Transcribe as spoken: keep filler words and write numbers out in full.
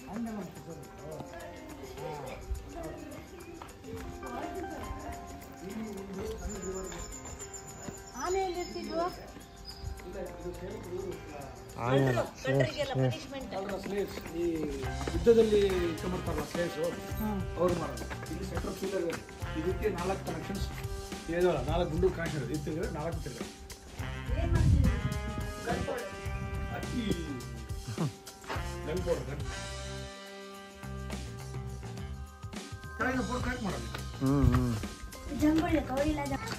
ಆನೆ ಎಲ್ಲಿರ್ತಿದ್ವು? ಈ ಯುದ್ಧದಲ್ಲಿ ಇಟ್ಕೊಂಡ್ಬರ್ತಾರಲ್ಲ ಸ್ಲೇಸು ಅವ್ರು ಮಾಡೋದು. ಇಲ್ಲಿ ಸೆಂಟ್ರಲ್ ಫೀಲರ್ ಇದಕ್ಕೆ ನಾಲ್ಕು ಕನೆಕ್ಷನ್ಸ್ ಏಳಲ್ಲ, ನಾಲ್ಕು ಗುಂಡು ಕನೆಕ್ಷನ್ ಇದು ತಿರ್ಗಿದ್ರೆ ನಾಲ್ಕು ತಿರ್ಗ ಅಕ್ಕಿ ಗನ್ ಪೌಡರ್ ಗನ್ ಕೆಳಗೆ ಫೋರ್ ಕರೆಕ್ಟ್ ಮಾಡೋದು. ಜಂಬಳಿ ಕವರಿಲ್ಲ